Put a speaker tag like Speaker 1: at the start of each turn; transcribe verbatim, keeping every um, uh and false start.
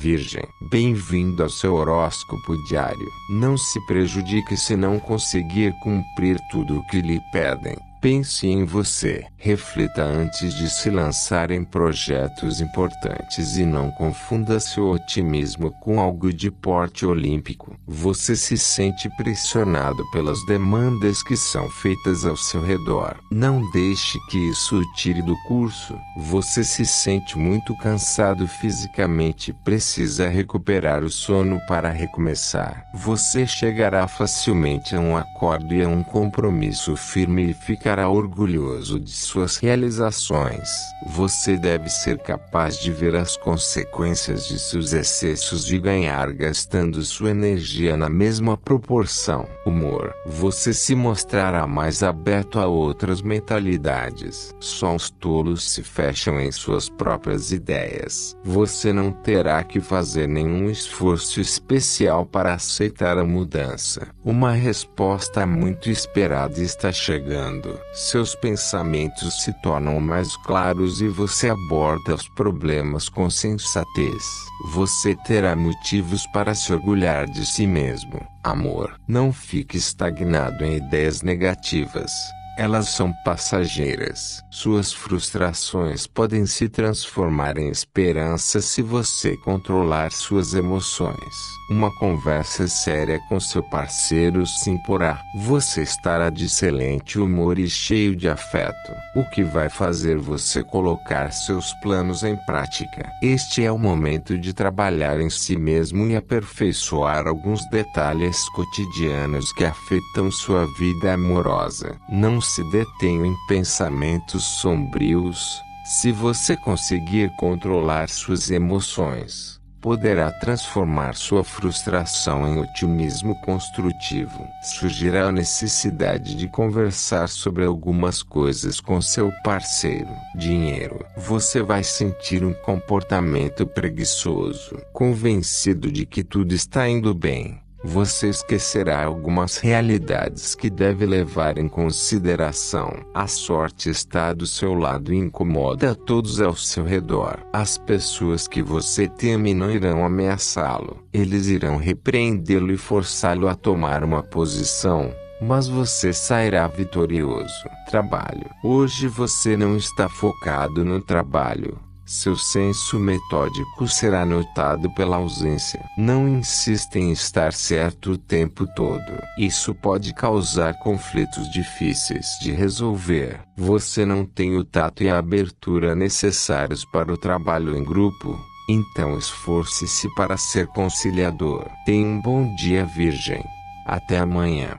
Speaker 1: Virgem, bem-vindo ao seu horóscopo diário. Não se prejudique se não conseguir cumprir tudo o que lhe pedem. Pense em você. Reflita antes de se lançar em projetos importantes e não confunda seu otimismo com algo de porte olímpico. Você se sente pressionado pelas demandas que são feitas ao seu redor. Não deixe que isso o tire do curso. Você se sente muito cansado fisicamente e precisa recuperar o sono para recomeçar. Você chegará facilmente a um acordo e a um compromisso firme e ficará orgulhoso de suas realizações. Você deve ser capaz de ver as consequências de seus excessos e ganhar gastando sua energia na mesma proporção. Humor. Você se mostrará mais aberto a outras mentalidades. Só os tolos se fecham em suas próprias ideias. Você não terá que fazer nenhum esforço especial para aceitar a mudança. Uma resposta muito esperada está chegando. Seus pensamentos se tornam mais claros e você aborda os problemas com sensatez. Você terá motivos para se orgulhar de si mesmo. Amor. Não fique estagnado em ideias negativas. Elas são passageiras. Suas frustrações podem se transformar em esperança se você controlar suas emoções. Uma conversa séria com seu parceiro se imporá. Você estará de excelente humor e cheio de afeto, o que vai fazer você colocar seus planos em prática. Este é o momento de trabalhar em si mesmo e aperfeiçoar alguns detalhes cotidianos que afetam sua vida amorosa. Não se detenha em pensamentos sombrios. Se você conseguir controlar suas emoções, poderá transformar sua frustração em otimismo construtivo. Surgirá a necessidade de conversar sobre algumas coisas com seu parceiro. Dinheiro. Você vai sentir um comportamento preguiçoso. Convencido de que tudo está indo bem, você esquecerá algumas realidades que deve levar em consideração. A sorte está do seu lado e incomoda a todos ao seu redor. As pessoas que você teme não irão ameaçá-lo. Eles irão repreendê-lo e forçá-lo a tomar uma posição, mas você sairá vitorioso. Trabalho. Hoje você não está focado no trabalho. Seu senso metódico será notado pela ausência. Não insista em estar certo o tempo todo. Isso pode causar conflitos difíceis de resolver. Você não tem o tato e a abertura necessários para o trabalho em grupo, então esforce-se para ser conciliador. Tenha um bom dia, Virgem. Até amanhã.